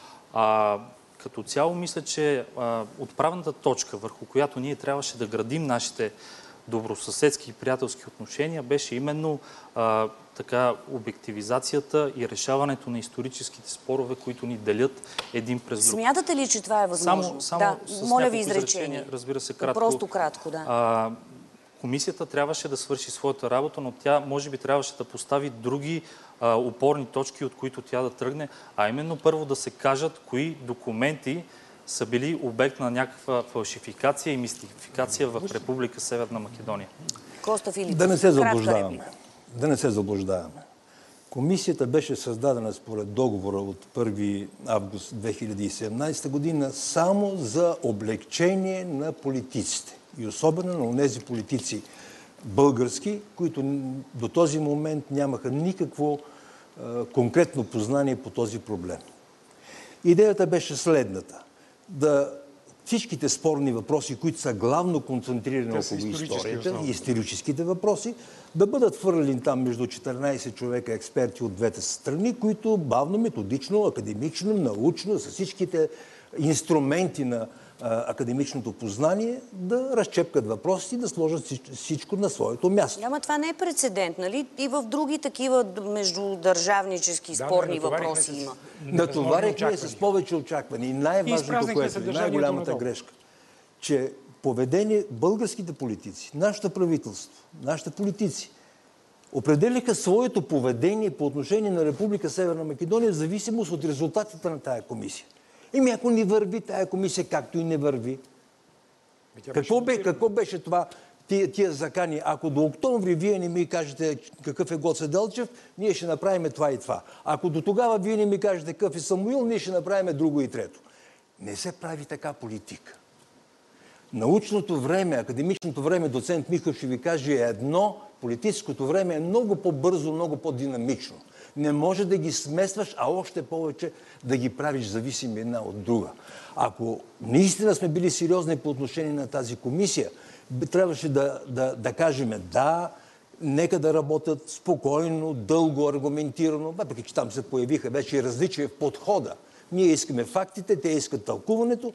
Като цяло мисля, че отправната точка, върху която ние трябваше да градим нашите добросъседски и приятелски отношения, беше именно обективизацията и решаването на историческите спорове, които ни делят един през друг. Смятате ли, че това е възможно? Само с моля ви изречение. Разбира се, кратко. Просто кратко, да. Комисията трябваше да свърши своята работа, но тя може би трябваше да постави други опорни точки, от които тя да тръгне, а именно първо да се кажат кои документи са били обект на някаква фалшификация и мистификация в Република Северна Македония. Коста Филипов, Да не се заблуждаваме. Комисията беше създадена според договора от 1 август 2017 година само за облегчение на политиците. И особено на онези политици български, които до този момент нямаха никакво конкретно познание по този проблем. Идеята беше следната. Всичките спорни въпроси, които са главно концентрирани около историята и историческите въпроси, да бъдат хвърлени там между 14 човека експерти от двете страни, които бавно, методично, академично, научно, с всичките инструменти на академичното познание, да разчепкат въпросите и да сложат всичко на своето място. Ама това не е прецедент, нали? И в други такива междудържавнически спорни въпроси има. Натоварихме с повече очаквания. И най-важното, което е най-голямата грешка, че поведение българските политици, нашето правителство, нашите политици определиха своето поведение по отношение на Република Северна Македония в зависимост от резултатите на тая комисия. Ако не върви тая комисия, както и не върви. Какво беше това, тия закани? Ако до октомври вие не ми кажете какъв е Гоце Делчев, ние ще направим това и това. Ако до тогава вие не ми кажете какъв е Самуил, ние ще направим друго и трето. Не се прави така политика. Научното време, академичното време, доцент Михов ще ви каже едно, политическото време е много по-бързо, много по-динамично. Не може да ги смесваш, а още повече да ги правиш зависими една от друга. Ако наистина сме били сериозни по отношение на тази комисия, трябваше да кажем да, нека да работят спокойно, дълго, аргументирано, въпреки че там се появиха вече и различия в подхода. Ние искаме фактите, те искат тълкуването,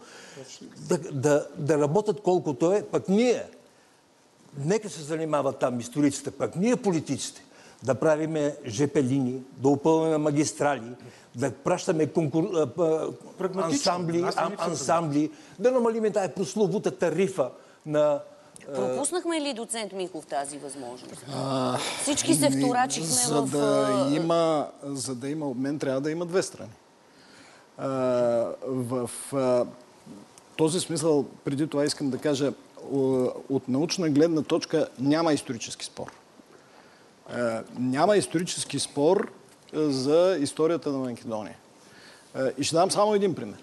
да работят колкото е, пък ние, нека се занимават там историците, пък ние политиците, да правиме ЖП линии, да опълваме магистрали, да пращаме ансамбли, да намалиме тая прословута тарифа на... Пропуснахме ли, доцент Михов, тази възможност? Всички се вторачихме За да има обмен, трябва да има две страни. В този смисъл, преди това искам да кажа, от научна гледна точка няма исторически спор. Няма исторически спор за историята на Македония. И ще дам само един пример.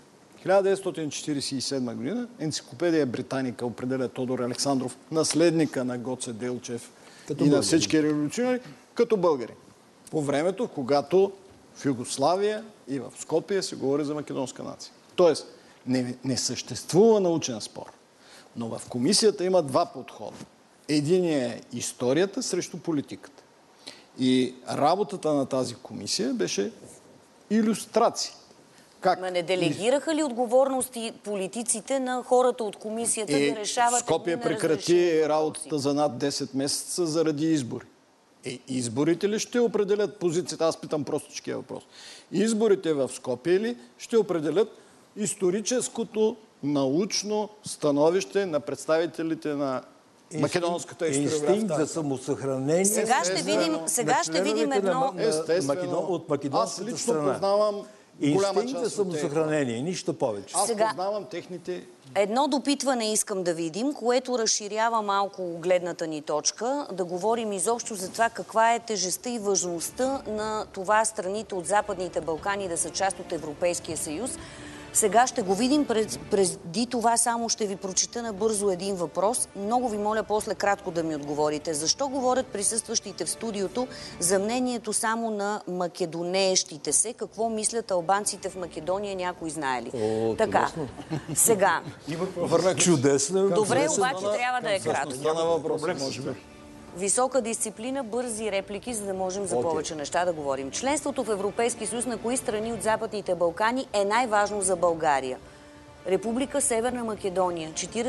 1947 година Енциклопедия Британика определя Тодор Александров, наследника на Гоце Делчев и на всички революционери, като българи. По времето, когато в Югославия и в Скопие се говори за македонска нация. Тоест, не съществува научен спор. Но в комисията има два подхода. Единият е историята срещу политиката. И работата на тази комисия беше илюстрация. Ма не делегираха ли отговорности политиците на хората от комисията да решават? Скопие прекрати работата за над 10 месеца заради избори. Изборите ли ще определят позицията? Аз питам простичкия въпрос. Изборите в Скопие ли ще определят историческото научно становище на представителите на македонската историография? Инстинкт за самосъхранение. Сега ще видим едно... От македонската страна. Аз лично познавам голяма част за самосъхранение, нищо повече. Аз познавам техните... Едно допитване искам да видим, което разширява малко гледната ни точка, да говорим изобщо за това каква е тежестта и важността на това страните от Западните Балкани да са част от Европейския съюз. Сега ще го видим. Преди това само ще ви прочита набързо един въпрос. Много ви моля после кратко да ми отговорите. Защо говорят присъстващите в студиото за мнението само на македонеещите се? Какво мислят албанците в Македония? Някой знае ли? Така. Сега. Чудесно. Добре, обаче трябва да е кратко. би. Висока дисциплина, бързи реплики, за да можем за повече неща да говорим. Членството в Европейски съюз на кои страни от Западните Балкани е най-важно за България? Република Северна Македония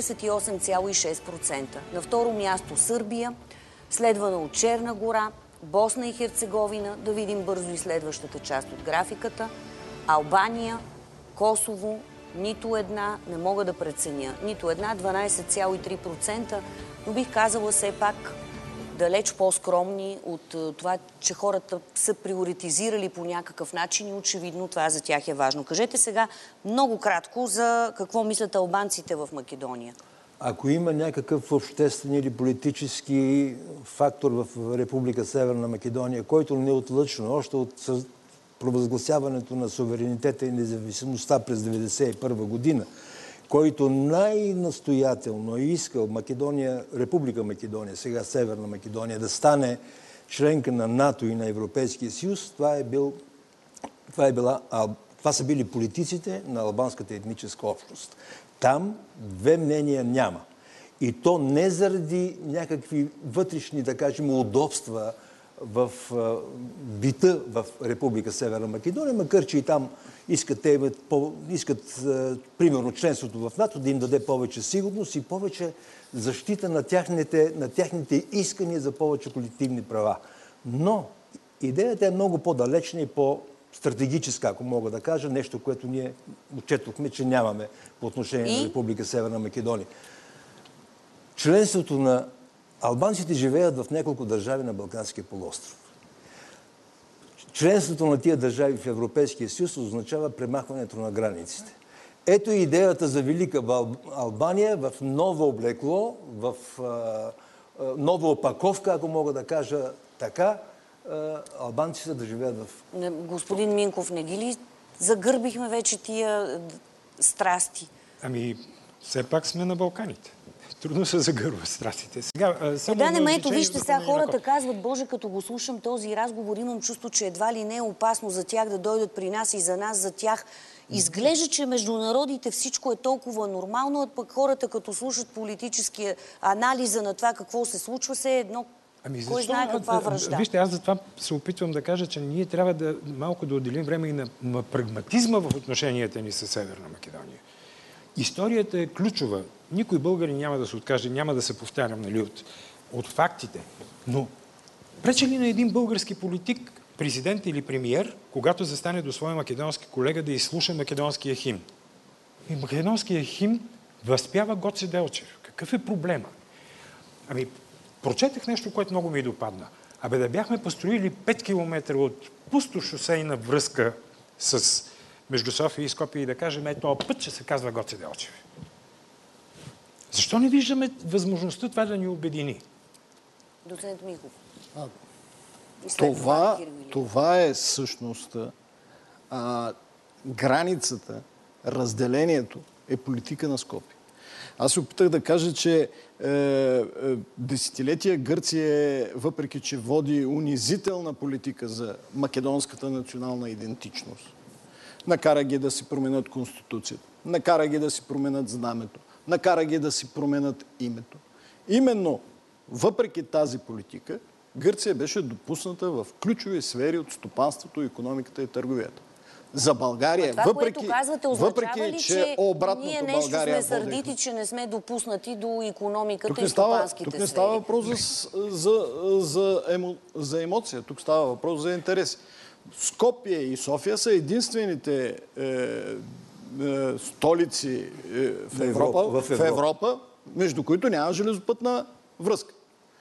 48,6%. На второ място Сърбия, следвана от Черна гора, Босна и Херцеговина, да видим бързо и следващата част от графиката, Албания, Косово, нито една, не мога да преценя, нито една, 12,3%, но бих казала все пак далеч по-скромни от това, че хората са приоритизирали по някакъв начин и очевидно това за тях е важно. Кажете сега много кратко за какво мислят албанците в Македония. Ако има някакъв обществен или политически фактор в Република Северна Македония, който неотлъчно, още от провъзгласяването на суверенитета и независимостта през 1991 година, който най-настоятелно е искал Македония, Република Македония, сега Северна Македония, да стане членка на НАТО и на Европейския съюз, това са били политиците на албанската етническа общност. Там две мнения няма. И то не заради някакви вътрешни, да кажем, удобства в бита в Република Северна Македония, макар че и там искат примерно членството в НАТО да им даде повече сигурност и повече защита на тяхните искания за повече колективни права. Но идеята е много по-далечна и по-стратегическа, ако мога да кажа, нещо, което ние отчетохме, че нямаме по отношение на Република Северна Македония. Членството на албанците живеят в няколко държави на Балканския полуостров. Членството на тия държави в Европейския съюз означава премахването на границите. Ето идеята за Велика Албания в ново облекло, в нова опаковка, ако мога да кажа така, албанците да живеят в... Господин Минков, не ги ли загърбихме вече тия страсти? Ами, все пак сме на Балканите. Трудно се загърва страстите. Ето вижте сега, хората казват, Боже, като го слушам този разговор, имам чувство, че едва ли не е опасно за тях да дойдат при нас и за нас, за тях. Изглежда, че между народите всичко е толкова нормално, а пък хората, като слушат политическия анализа на това какво се случва, се едно... Кой знае каква вражда? Вижте, аз затова се опитвам да кажа, че ние трябва малко да отделим време и на прагматизма в отношенията ни с Северна Македония. Историята е ключова. Никой българин няма да се откаже, няма да се повтарям, нали, от фактите. Но пречи ли на един български политик, президент или премиер, когато застане до своя македонски колега, да изслуша македонския химн? И македонския химн възпява Гоце Делчев. Какъв е проблема? Ами, прочетах нещо, което много ми допадна. Да бяхме построили 5 км от пусто шосейна връзка между София и Скопие и да кажем, този път ще се казва Гоце Делчев. Защо не виждаме възможността това да ни обедини? Доцент Михов. Това е същността. Границата, разделението е политика на Скопие. Аз се опитах да кажа, че десетилетия Гърция, въпреки че води унизителна политика за македонската национална идентичност, накара ги да си променят конституцията, накара ги да си променят знамето, накара ги да си променят името. Именно въпреки тази политика, Гърция беше допусната в ключови сфери от стопанството, икономиката и търговията. За България, това, което казвате, означава ли, че ние нещо сме сърдити, че не сме допуснати до икономиката и стопанските сфери? Тук не става въпрос за емоция, тук става въпрос за интереси. Скопие и София са единствените столици в Европа, между които няма железопътна връзка.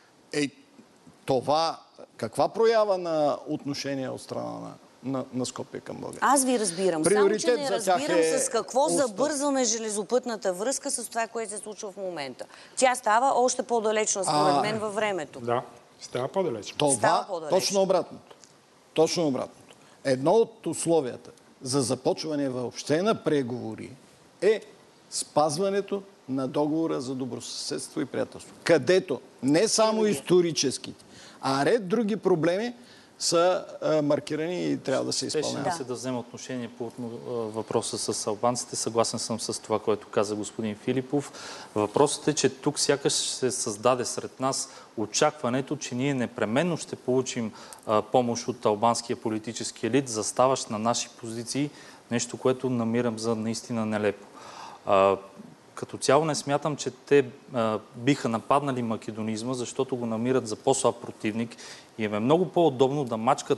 Това каква проява на отношение от страна на Скопие към България? Аз ви разбирам. Само, че не разбирам с какво забързваме железопътната връзка с това, което се случва в момента. Тя става още по-далечна, според мен, във времето. Да, става по-далечна. Точно обратното. Точно обратното. Едно от условията за започване въобще на преговори е спазването на договора за добросъседство и приятелство, където не само историческите, а ред други проблеми са маркирани и трябва да се изпълняват. Беше да взема отношение по въпроса с албанците. Съгласен съм с това, което каза господин Филипов. Въпросът е, че тук сякаш се създаде сред нас очакването, че ние непременно ще получим помощ от албанския политически елит, заставащ на наши позиции, нещо, което намирам за наистина нелепо. Като цяло не смятам, че те биха нападнали македонизма, защото го намират за по-слаб противник и им е много по-удобно да мачкат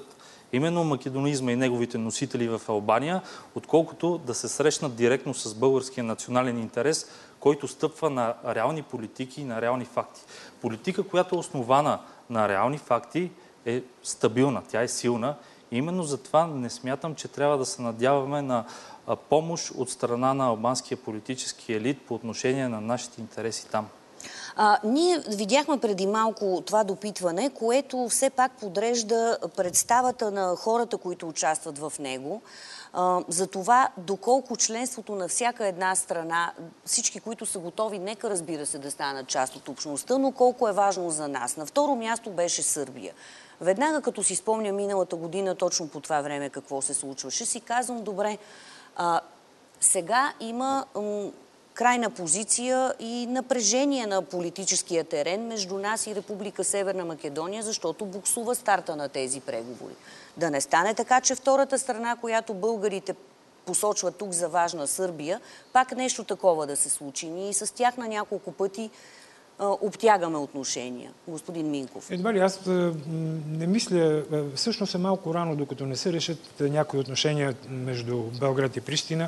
именно македонизма и неговите носители в Албания, отколкото да се срещнат директно с българския национален интерес, който стъпва на реални политики и на реални факти. Политика, която е основана на реални факти, е стабилна, тя е силна. И именно затова не смятам, че трябва да се надяваме на помощ от страна на албанския политически елит по отношение на нашите интереси там. Ние видяхме преди малко това допитване, което все пак подрежда представата на хората, които участват в него, за това доколко членството на всяка една страна, всички, които са готови, нека разбира се да станат част от общността, но колко е важно за нас. На второ място беше Сърбия. Веднага като си спомня миналата година, точно по това време какво се случваше, си казвам, добре, сега има крайна позиция и напрежение на политическия терен между нас и Република Северна Македония, защото буксува старта на тези преговори. Да не стане така, че втората страна, която българите посочват тук за важна, Сърбия, пак нещо такова да се случи. Ние с тях на няколко пъти обтягаме отношения. Господин Минков. Едва ли, аз не мисля, всъщност е малко рано, докато не се решат някои отношения между Белград и Прищина.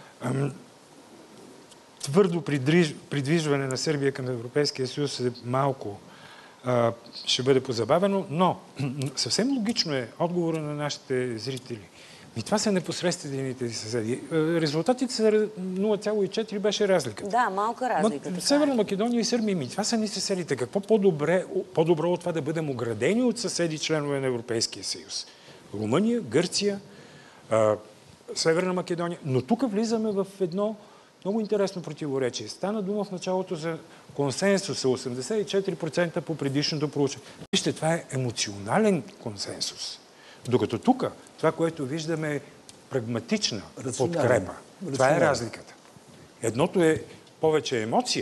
Твърдо придвижване на Сърбия към Европейския съюз е малко ще бъде позабавено, но съвсем логично е отговора на нашите зрители. И това са непосредствените съседи. Резултатите са 0,4 беше разлика. Да, малка разлика. Северна Македония и Сърбия, това са ни съседите. Какво по-добро от това да бъдем оградени от съседи, членове на Европейския съюз? Румъния, Гърция, Северна Македония. Но тук влизаме в едно много интересно противоречие. Стана дума в началото за консенсуса, 84% по предишното проучване. Вижте, това е емоционален консенсус. Докато тук, това, което виждаме е прагматична подкрепа. Това е разликата. Едното е повече емоция.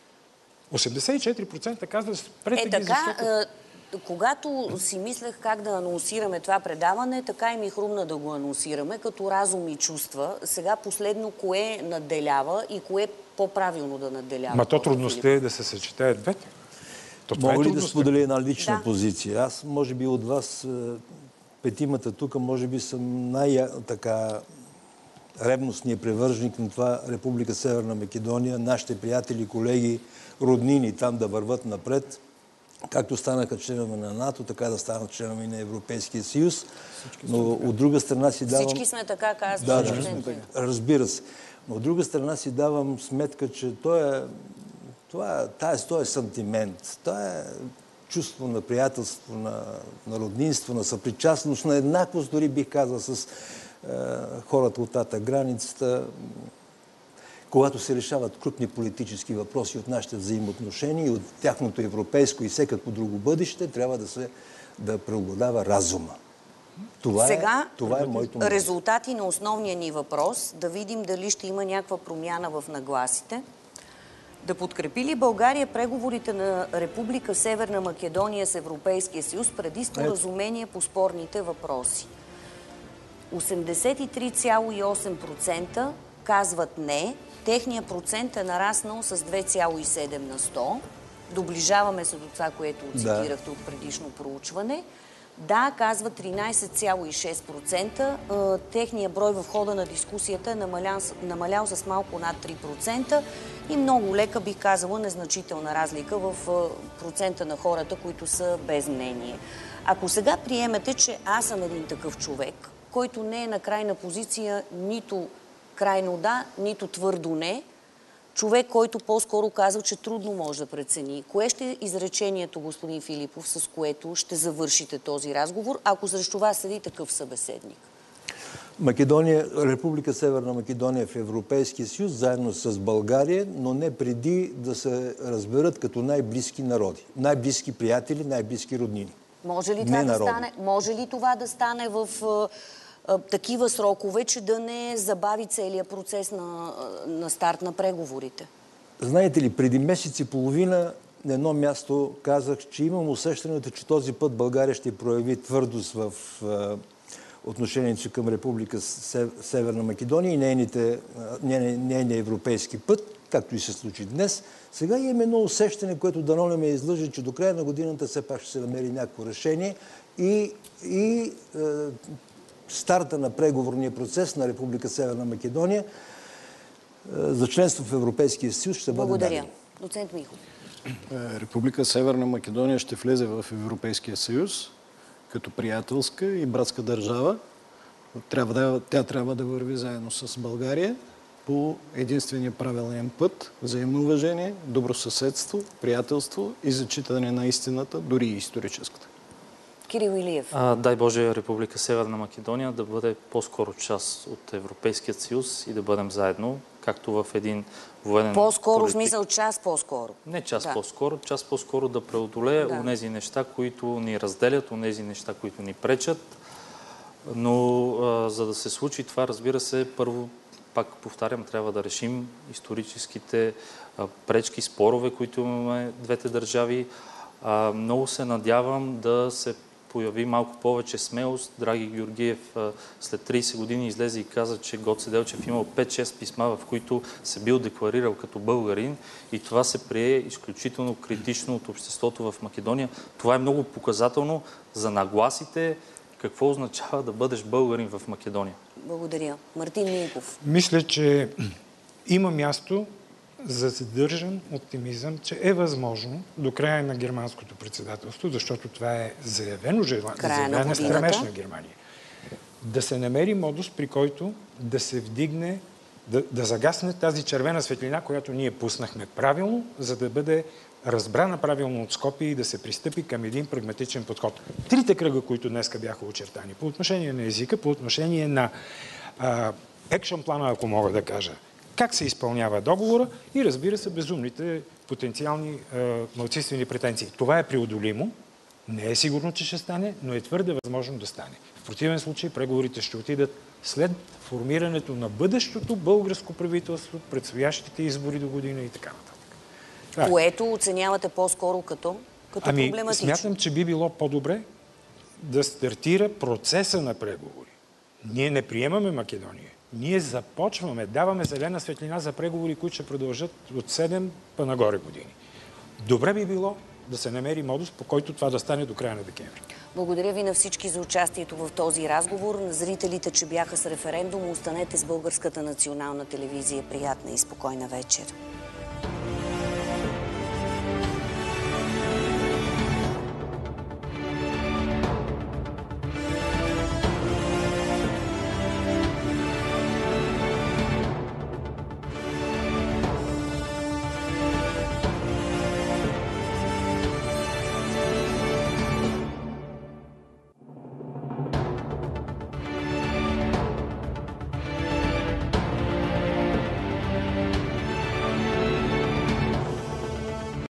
84% казва, спрете ги, защото... Когато си мислех как да анонсираме това предаване, така и ми хрумна да го анонсираме, като разум и чувства. Сега последно, кое надделява и кое е по-правилно да надделява? Ма то трудността е да се съчетаят двете. Мога ли да споделя една лична позиция? Аз, може би, от вас, петимата тук, може би съм най-така ревностният привърженик на това Република Северна Македония, нашите приятели, колеги, роднини там да върват напред. Както станаха членове на НАТО, така да станат членове на Европейския съюз. Но от друга страна си давам... Всички сме така, казвам. Да, разбира се. Но от друга страна си давам сметка, че това е сантимент. Това е чувство на приятелство, на роднинство, на съпричастност, на еднаквост, дори бих казал, с хората от тата границата. Когато се решават крупни политически въпроси от нашите взаимоотношения и от тяхното европейско и всекакво друго бъдеще, трябва да преобладава разума. Това е моето мнение. Резултати на основния ни въпрос, да видим дали ще има някаква промяна в нагласите. Да подкрепи ли България преговорите на Република Северна Македония с Европейския съюз преди споразумение по спорните въпроси? 83,8% казват не. Техният процент е нараснал с 2,7 на 100. Доближаваме се до това, което цитирахте от предишно проучване. Да, казва 13,6%. Техният брой в хода на дискусията е намалял с малко над 3% и много лека, бих казала, незначителна разлика в процента на хората, които са без мнение. Ако сега приемете, че аз съм един такъв човек, който не е на крайна позиция нито крайно да, нито твърдо не, човек, който по-скоро казва, че трудно може да прецени. Кое ще е изречението, господин Филипов, с което ще завършите този разговор, ако срещу вас седи такъв събеседник? Република Северна Македония в Европейския съюз, заедно с България, но не преди да се разберат като най-близки народи, най-близки приятели, най-близки роднини. Може ли това да стане в такива срокове, че да не забави целият процес на старт на преговорите? Знаете ли, преди месец и половина на едно място казах, че имам усещането, че този път България ще прояви твърдост в отношението си към Република Северна Македония и нейния европейски път. както и се случи днес. Сега имаме едно усещане, което дано не ме излъже, че до края на годината все пак ще се намери някакво решение и старта на преговорния процес на Република Северна Македония за членство в Европейския съюз ще бъде даден. Благодаря. Доцент Михов. Република Северна Македония ще влезе в Европейския съюз като приятелска и братска държава. Тя трябва да върви заедно с България по единствения правилен път, взаимно уважение, добросъседство, приятелство и зачитане на истината, дори и историческата. Кирил Илиев. Дай Боже, Република Северна Македония да бъде по-скоро част от Европейският съюз и да бъдем заедно, както в един военен По-скоро в смисъл час по-скоро. Не час по-скоро, час по-скоро да преодолее онези неща, които ни разделят, онези неща, които ни пречат. Но за да се случи това, разбира се, първо, пак повтарям, трябва да решим историческите пречки, спорове, които имаме двете държави. Много се надявам да се появи малко повече смелост. Драги Георгиев след 30 години излезе и каза, че Гоце Делчев имал 5-6 писма, в които се бил декларирал като българин и това се прие изключително критично от обществото в Македония. Това е много показателно за нагласите, какво означава да бъдеш българин в Македония. Благодаря. Мартин Минков. Мисля, че има място за задържан оптимизъм, че е възможно до края на германското председателство, защото това е заявено стремеж на Германия, да се намери модус, при който да се вдигне, да загасне тази червена светлина, която ние пуснахме правилно, за да бъде разбрана правилно от Скопие и да се пристъпи към един прагматичен подход. Трите кръга, които днеска бяха очертани, по отношение на езика, по отношение на екшън плана, ако мога да кажа, как се изпълнява договора и, разбира се, безумните потенциални малцинствени претенции. Това е преодолимо. Не е сигурно, че ще стане, но е твърде възможно да стане. В противен случай преговорите ще отидат след формирането на бъдещото българско правителство, предстоящите избори до година и така нататък. Което оценявате по-скоро като проблематично? Смятам, че би било по-добре да стартира процеса на преговори. Ние не приемаме Македония. Ние започваме, даваме зелена светлина за преговори, които ще продължат от 7 па нагоре години. Добре би било да се намери модус, по който това да стане до края на декември. Благодаря ви на всички за участието в този разговор. На зрителите, че бяха с референдум, останете с Българската национална телевизия. Приятна и спокойна вечер.